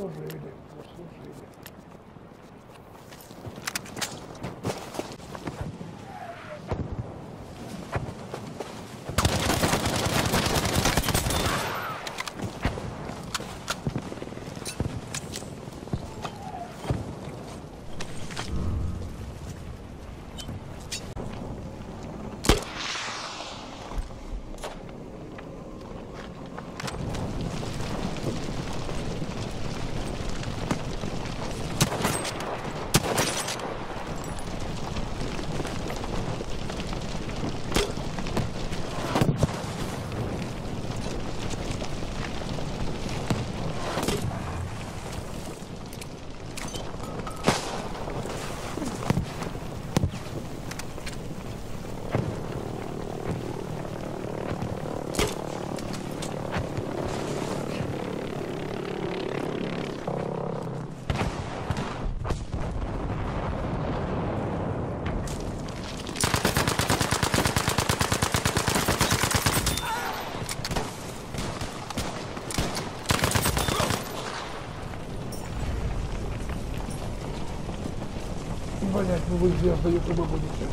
Заслужили, заслужили. Блять, ну вы звезды ютуба будете.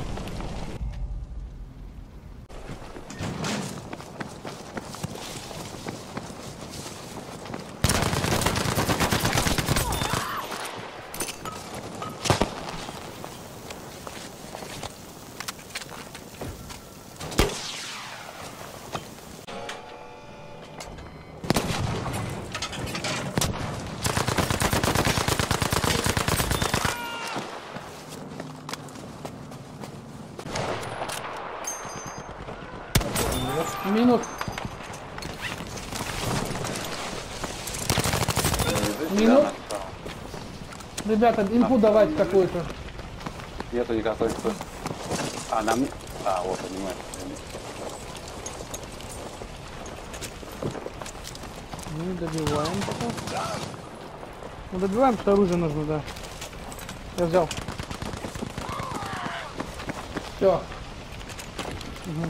Минус. Минус. Ребята, инфу давайте какую-то. Нету никакой инфы. А, нам... А, вот, понимаю. Ну, добиваем пока. Ну, добиваем, что оружие нужно, да. Я взял. Все. Угу.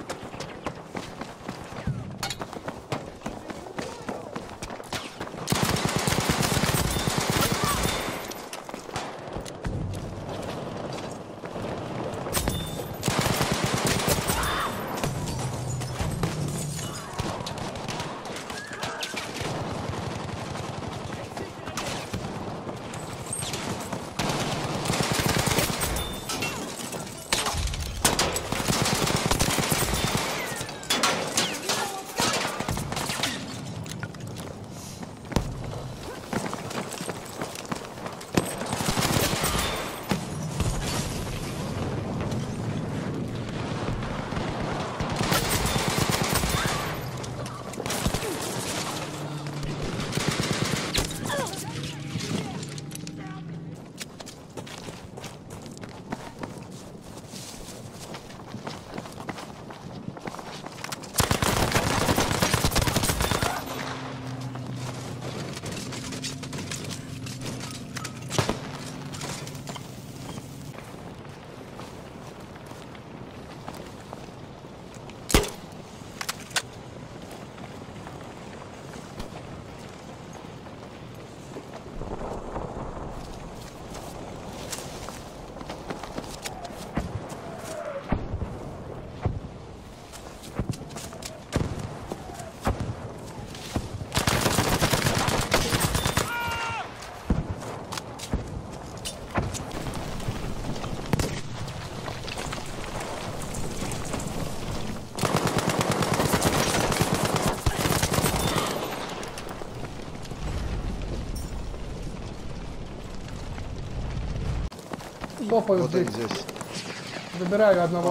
Топаю Вот здесь. здесь. Забираю одного.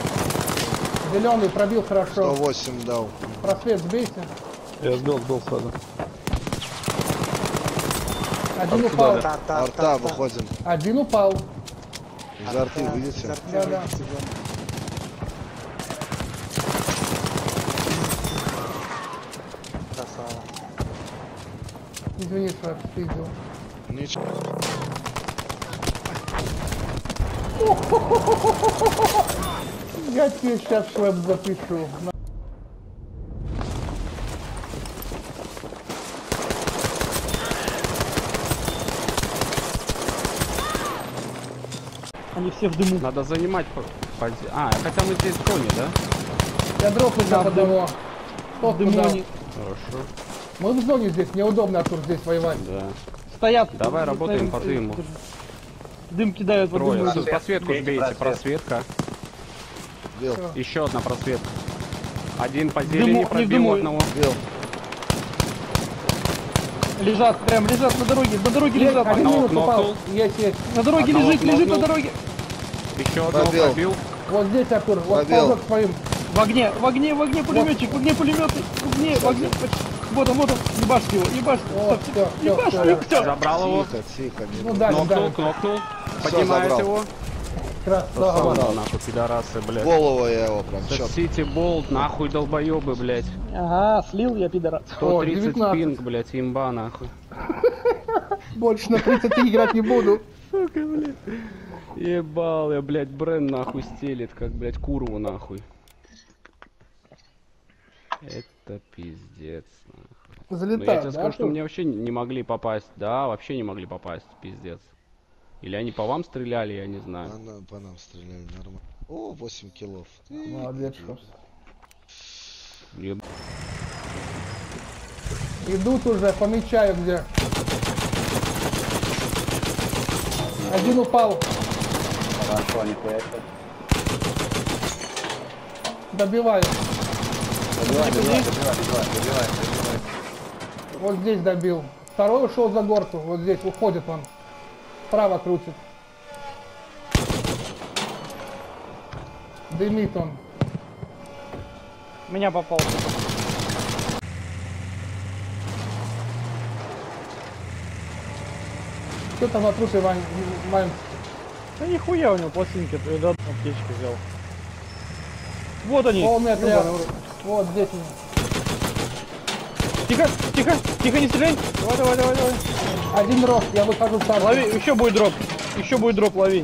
Зеленый пробил хорошо. 108 дал. Просвет сбейте. Я сбил сразу. Один упал. Арта, выходим. Один упал. Из арты выйдете. Да. Извини, что я спиздил. Ничего. Я тебе сейчас шлэп запишу. Все в дыму. Надо занимать А, хотя мы здесь в зоне, да? Я дропну сейчас Да, одного. Тот В дыму куда? они Хорошо. Мы в зоне здесь, неудобно Артур здесь воевать. Да. стоят. Давай работаем по дыму. Дым кидают в Трое. дыму. Просветку Бейте сбейте, просвет. просветка. Бил, Еще одна просветка. Один по Дыму, зелени не пробил дыму. одного. бил. Лежат, прям лежат на дороге лежат. Один Одного минус упал. кнопнул. Есть. На дороге Одного лежит на кнопнул. дороге. Еще одного Пробил. пробил. Вот здесь Артур, вот Пробил. ползок своим. В огне пулеметчик, в огне пулеметы, в огне. Вот он, ебашьте его, ебашьте. Вот, Стоп, все, ебашьте все. их, все. Забрал его. Тихо, тихо. Не Ну надо. дали, Кнопнул, дали. кнопнул. Поднимает забрал. его. Красава. Да, нахуй, пидорасы, В блядь. голову я его прям четко. Сити болт, нахуй, долбоебы, блядь. Ага, слил я пидора. 130 19. пинг, блядь, имба, нахуй. Больше на 30 играть не буду. Сука, блядь. Ебал я, блядь, Брен нахуй стелит, как, блядь, курву нахуй. Это пиздец, нахуй. Ну, я Залетаю, тебе да, скажу, что Артур? мне вообще не могли попасть. Да, вообще не могли попасть, пиздец. Или они по вам стреляли, я не знаю. По нам стреляли нормально. О, 8 киллов. Молодец, что. Еб- Идут уже, помечаю где. Один упал. Хорошо, нихуя себе. Добиваю. Добивай. Вот здесь добил. Второй ушел за горку. Вот здесь уходит он. Вправо крутит. Дымит он. Меня попал. Что там на трупе, Вань? Да нихуя у него пластинки, ты да, аптечки взял. Вот они. Полный отряд. Ёбаный в рот. Вот здесь. он. Тихо, тихо, тихо, не стреляй. Давай. Один рост, я выхожу в тару. Лови, еще будет дроп, лови.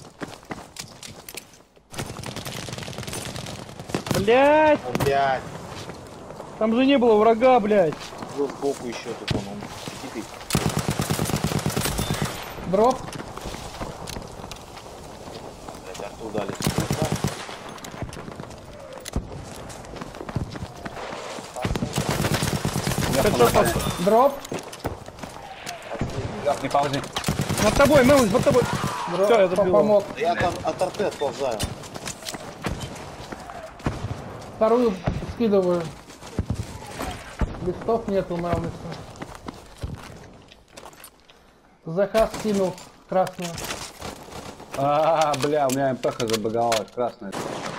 Блять, Блядь. там же не было врага, блять. Был сбоку еще тут он кипит. Дроп. Блядь, арту дали. Дроп. Не ползи. Над тобой, Мэлвис, над тобой. Дроп. Всё, я добил. Помог. Я там от арты отползаю. Вторую скидываю. Листов нету, Мэлвиса. Захар скинул красную. Бля, у меня МПХ забаговала, красная.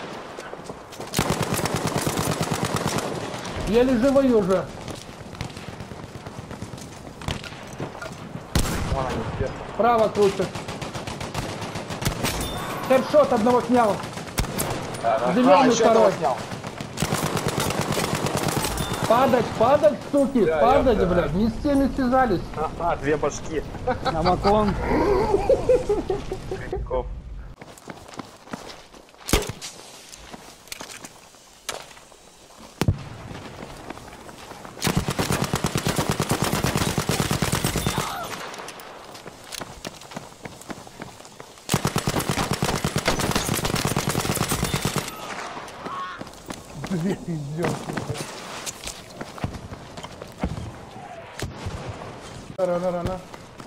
Еле живой уже. Право крутит. Хедшот одного снял. Зеленый второй. Падать, суки, падать, блядь. Не с теми связались. Две башки. Намаклон. Две пиздёнки. Рано.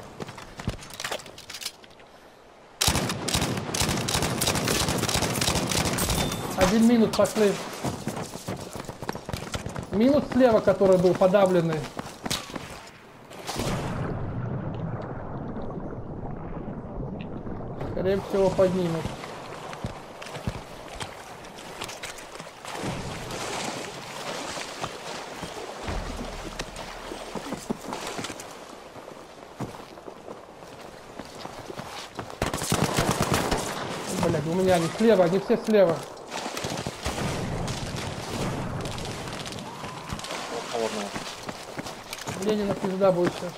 Один минус пошли. Минус слева, который был подавленный. Скорее всего поднимут. Блядь, у меня они слева, они все слева. Ленина пизда будет сейчас.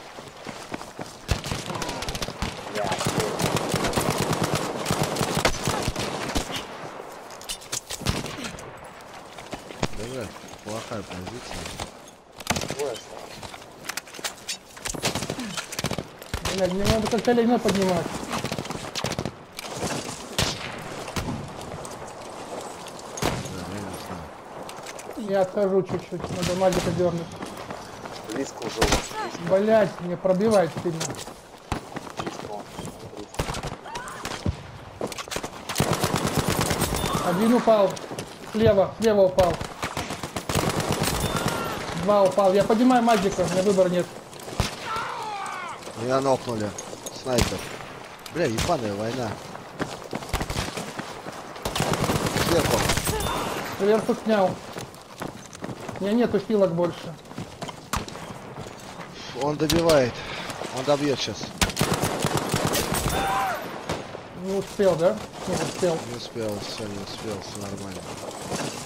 Давай, плохая позиция. Блядь, мне надо как-то Ленина поднимать. Я отхожу чуть-чуть, надо мазика дернуть. Близко уже у вас. Близко. Блять, мне пробивает сильно. Близко он. Один упал. Слева упал. Два упал. Я поднимаю мазика, у меня выбора нет. Меня нокнули. Снайпер. Бля, ебаная война. Сверху. Сверху снял. У меня нету хилок больше. Он добивает. Он добьет сейчас. Не успел, да? Не успел. Не успел, все, не успел, все нормально.